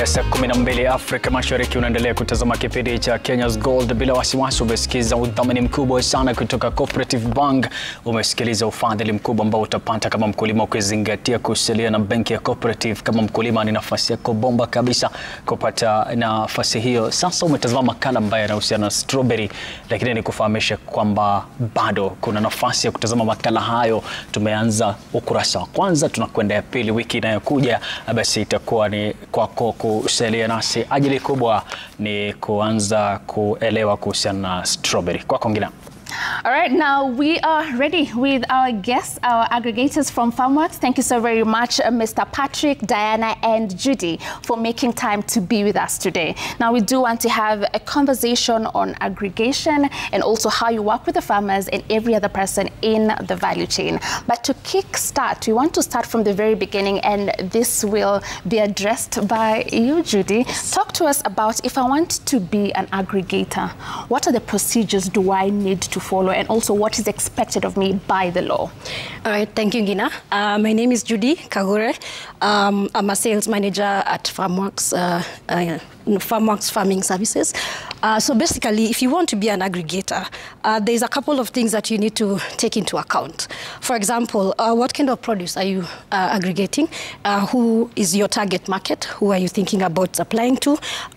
ya saa 12 Afrika Mashariki unaendelea kutazama kipindi cha Kenya's Gold bila wasiwasi. Umesikiza udhamini mkubwa sana kutoka Cooperative Bank. Umesikiliza ufadhili mkubwa ambao utapata kama mkulima ukizingatia kusalia na benki ya Cooperative. Kama mkulima ni nafasi yako bomba kabisa kupata nafasi hiyo. Sasa umetazama makala ambayo yanahusiana na strawberry, lakini ni kufahamisha kwamba bado kuna nafasi ya kutazama makala hayo. Tumeanza ukurasa wa kwanza, tunakwenda ya pili. Wiki inayokuja basi itakuwa ni kwako kusalia nasi. Ajili kubwa ni kuanza kuelewa kuhusiana na strawberry. Kwako Ngina. All right, now we are ready with our guests, our aggregators from FarmWorks. Thank you so very much, Mr. Patrick, Diana, and Judy, for making time to be with us today. Now, we do want to have a conversation on aggregation and also how you work with the farmers and every other person in the value chain. But to kick start, we want to start from the very beginning, and this will be addressed by you, Judy. Talk to us about, if I want to be an aggregator, what are the procedures do I need to follow, and also what is expected of me by the law? All right, thank you, Gina. My name is Judy Kagure. I'm a sales manager at FarmWorks, FarmWorks Farming Services. So basically, if you want to be an aggregator, there's a couple of things that you need to take into account. For example, what kind of produce are you aggregating? Who is your target market? Who are you thinking about supplying to?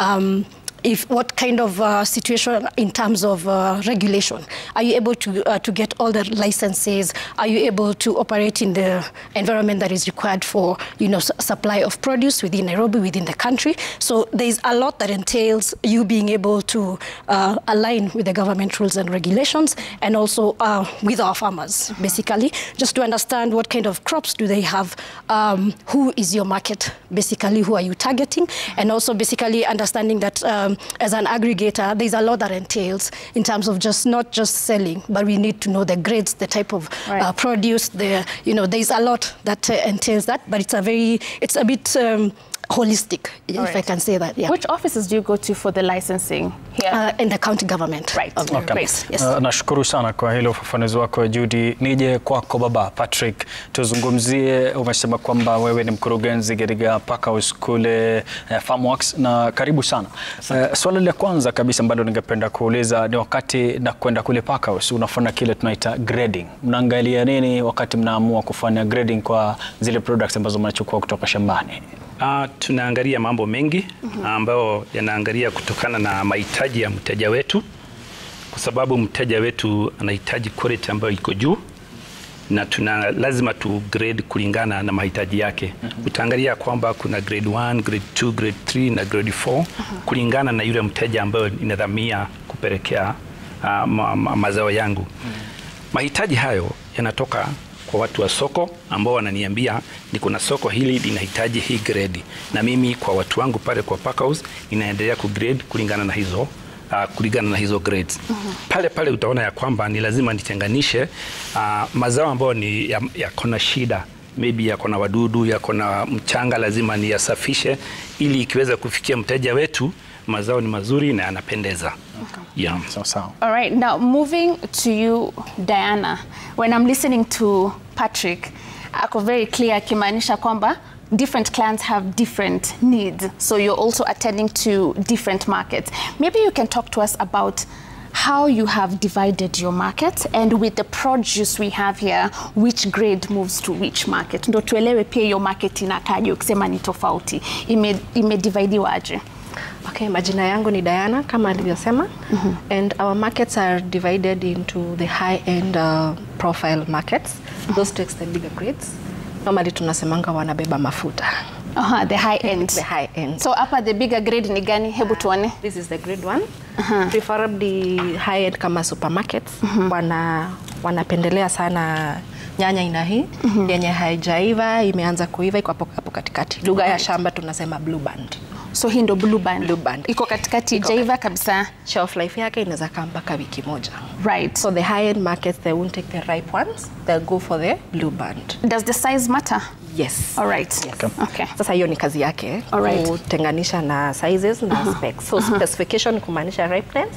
What kind of situation in terms of regulation? Are you able to get all the licenses? Are you able to operate in the environment that is required for, supply of produce within Nairobi, within the country? So there's a lot that entails you being able to align with the government rules and regulations, and also with our farmers, basically, just to understand what kind of crops do they have, who is your market, basically, who are you targeting, and also basically understanding that as an aggregator, there's a lot that entails in terms of not just selling, but we need to know the grades, the type of produce, there's a lot that entails that, but it's a bit holistic, if I can say that. Yeah. Which offices do you go to for the licensing here? In the county government. Right. Of the place. Yes. Nashukuru sana kwa hilo ufafanuzi wako Judy. Nije kwako baba Patrick, tuzungumzie, umesema kwamba wewe ni mkurugenzi katika Packhouse kule FarmWorks, na karibu sana. Swali la kwanza kabisa ambalo ningependa kuuliza ni wakati na kwenda kule Packhouse unafanya kile tunaita grading. Mnaangalia nini wakati mnaamua kufanya grading kwa zile products ambazo mnachukua kutoka shambani? Tunaangalia mambo mengi ambayo yanaangalia kutokana na mahitaji ya mteja wetu, kwa sababu mteja wetu anahitaji quality ambayo iko juu, na lazima tu grade kulingana na mahitaji yake. Utaangalia kwamba kuna grade 1, grade 2, grade 3 na grade 4 kulingana na yule mteja ambayo inadhamia kupelekea mazao yangu. Mahitaji hayo yanatoka kwa watu wa soko ambao wananiambia niko na soko hili linahitaji hii grade, na mimi kwa watu wangu pale kwa Packhouse inaendelea kugrade kulingana na hizo grades. Pale utaona ya kwamba ni lazima nitenganishe mazao ambayo ni yako na shida, maybe yako na wadudu, yako na mchanga, lazima ni yasafishe ili ikiweza kufikia mteja wetu mazao ni mazuri na yanapendeza. Yeah. So. All right, now moving to you, Diana. When I'm listening to Patrick, ako very clear kimaanisha kwamba different clients have different needs, so you're also attending to different markets. Maybe you can talk to us about how you have divided your market, and with the produce we have here, which grade moves to which market. Ndo tuelewe pia your market inakaje ukisema ni tofauti. Imedividiwa aje? Okay, majina yangu ni Diana kama alivyosema, and our markets are divided into the high-end profile markets. Those takes the bigger grades. Normally tunasemanga wanabeba mafuta. The high end. The high end. So hapa the bigger grade ni gani? Hebu tuone. This is the grade 1. Preferably high end kama supermarkets. Wanapendelea sana nyanya ina hii yenye haijaiva, imeanza kuiva, iko hapo katikati. Lugha ya shamba tunasema blue band. So hii ndo blue band. Blue band. Iko katikati jaiva kabisa. Shelf life yake inaweza kaa mpaka wiki moja. Right. So the high end markets, they won't take the ripe ones. They'll go for the blue band. Does the size matter? Yes. All right. Yes. Okay. Sasa hiyo ni kazi yake. All right. Kutenganisha na sizes na specs. So specification kumaanisha ripeness,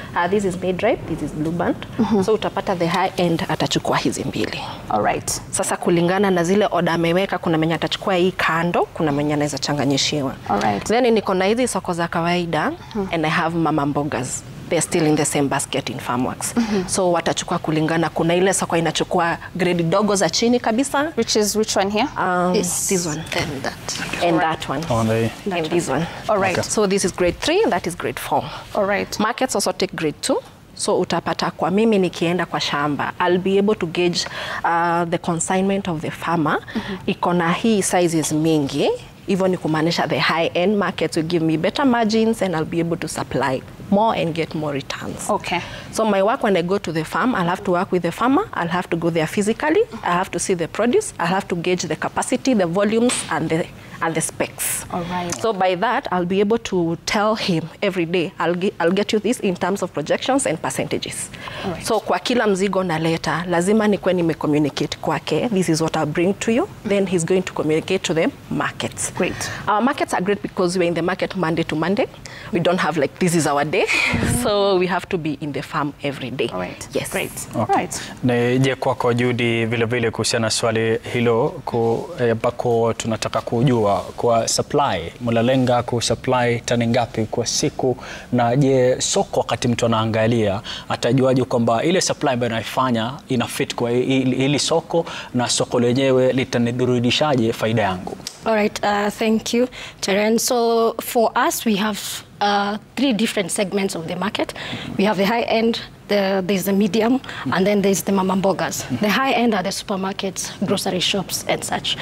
This is mid ripe, this is blue band. So utapata the high end atachukua hizi mbili. All right. Sasa kulingana na zile order ameweka, kuna mwenye atachukua hii kando, kuna mwenye anaweza changanyishiwa. All right. Then niko na hizi soko za kawaida and I have mama mbogas. They're still in the same basket in Farmworks. So watachukua kulingana, kuna ile soko inachukua grade dogo za chini kabisa. Which one here? This one. And that. And that one. And this one. All right. Okay. So this is grade 3 and that is grade 4. All right. Markets also take grade 2. So utapata kwa mimi nikienda kwa shamba, I'll be able to gauge the consignment of the farmer. Iko na hii sizes mingi. Hivyo ni kumaanisha the high-end markets will give me better margins and I'll be able to supply more and get more returns. Okay. So my work when I go to the farm, I'll have to work with the farmer. I'll have to go there physically. I have to see the produce. I'll have to gauge the capacity, the volumes, and the specs. All right. So by that, I'll be able to tell him every day, I'll get you this in terms of projections and percentages. All right. So kwa kila mzigo naleta, lazima nikwe nime-communicate kwake, this is what I'll bring to you. Then he's going to communicate to the markets. Great. Our markets are great because we're in the market Monday to Monday. We don't have like, this is our day. So we have to be in the farm every day. All right. Yes. Great. Okay. All right. Nije kwako Judy, vile kuhusiana na swali hilo ambako tunataka kujua kwa supply, mnalenga kusupply tani ngapi kwa siku, na je soko wakati mtu anaangalia atajuaje kwamba ile supply ambayo naifanya ina fit kwa ili soko na soko lenyewe litanirudishaje faida yangu? All right, thank you, Teren. So for us, we have 3 different segments of the market. We have the high end, there's the medium, and then there's the mama mbogas. The high end are the supermarkets, grocery shops, and such.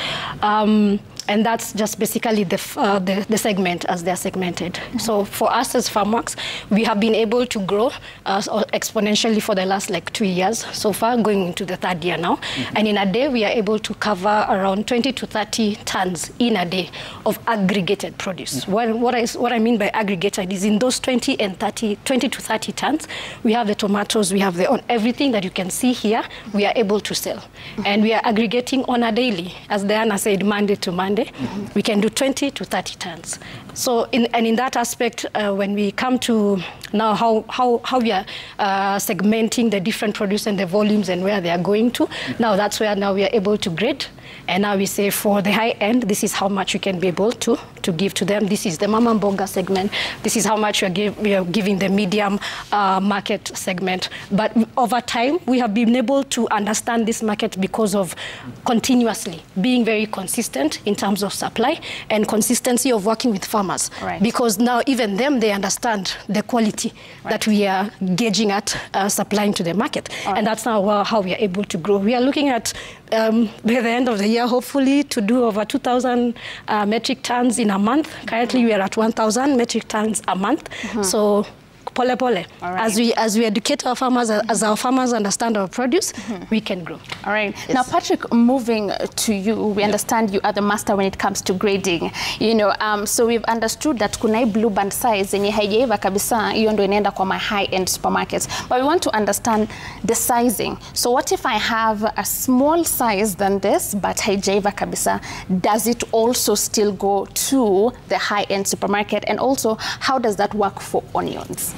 And that's just basically the segment as they're segmented. So for us as Farmworks, we have been able to grow exponentially for the last like 2 years so far, going into the 3rd year now. And in a day, we are able to cover around 20 to 30 tons in a day of aggregated produce. What I mean by aggregated is in those 20 to 30 tons, we have the tomatoes, we have everything that you can see here, we are able to sell. And we are aggregating on a daily, as Diana said, Monday to Monday. We can do 20 to 30 tons. So in that aspect, when we come to now how we are segmenting the different produce and the volumes and where they are going to, now that's where now we are able to grade. And now we say for the high end, this is how much we can be able to give to them. This is the mama mboga segment. This is how much we are giving the medium market segment. But over time, we have been able to understand this market because of continuously being very consistent in terms of supply and consistency of working with farmers. Right. Because now even them, they understand the quality that we are gauging at supplying to the market. And that's now how we are able to grow. We are looking at by the end of the year, hopefully, to do over 2,000 metric tons in a month. Currently, we are at 1,000 metric tons a month. So, pole pole. Right. As we educate our farmers, as our farmers understand our produce, we can grow. All right. Yes. Now, Patrick, moving to you, we understand you are the master when it comes to grading. You know, so we've understood that kunai blue band size yenye haijaiva kabisa, hiyo ndo inaenda kwa my high-end supermarkets. But we want to understand the sizing. So what if I have a small size than this, but haijaiva kabisa? Does it also still go to the high-end supermarket? And also, how does that work for onions?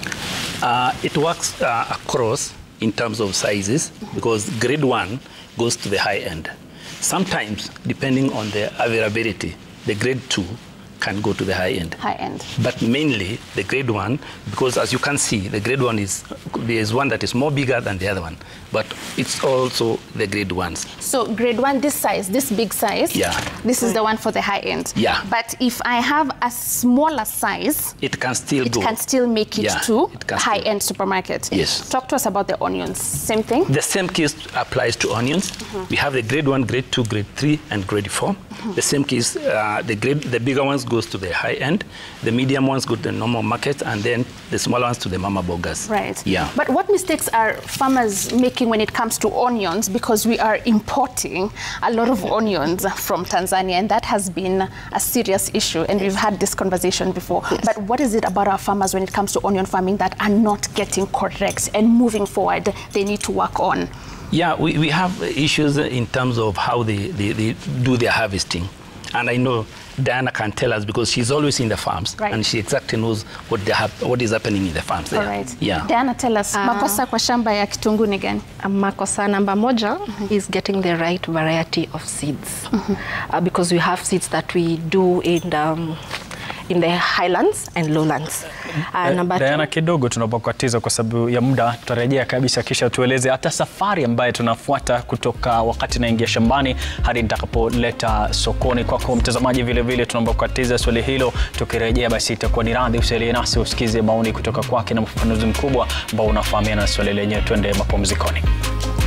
It works across in terms of sizes, because grade 1 goes to the high end. Sometimes, depending on the availability, the grade 2 can go to the high end. High end. But mainly the grade 1, because as you can see, the grade 1 is one that is more bigger than the other one, but it's also the grade 1s. So grade 1, this size, this big size, this is the one for the high end. Yeah. But if I have a smaller size, it can still go. It can still make it to high end supermarket. Yes. Talk to us about the onions. Same thing? The same case applies to onions. We have the grade 1, grade 2, grade 3, and grade 4. The same case, the bigger ones goes to the high end, the medium ones go to the normal market, and then the smaller ones to the mama bogas. Right. Yeah. But what mistakes are farmers making when it comes to onions? Because we are importing a lot of onions from Tanzania, and that has been a serious issue, and we've had this conversation before. Yes. But what is it about our farmers when it comes to onion farming that are not getting correct, and moving forward they need to work on? Yeah, we have issues in terms of how they do their harvesting. And I know Diana can tell us because she's always in the farms, Right. and she exactly knows what is happening in the farms there. All right. Yeah. Diana, tell us, makosa kwa shamba ya kitunguu ni gani? Makosa number moja is getting the right variety of seeds. Because we have seeds that we do in the highlands and lowlands. Number Diana, two, kidogo tunapokatiza kwa sababu ya muda, tutarejea kabisa kisha tueleze hata safari ambayo tunafuata kutoka wakati naingia shambani hadi nitakapoleta sokoni kwako mtazamaji. Vile vile tunapokatiza swali hilo, tukirejea basi itakuwa ni radhi usalie nasi usikize maoni kutoka kwake na mfafanuzi mkubwa ambao unafahamiana na swali lenyewe. Twende mapumzikoni.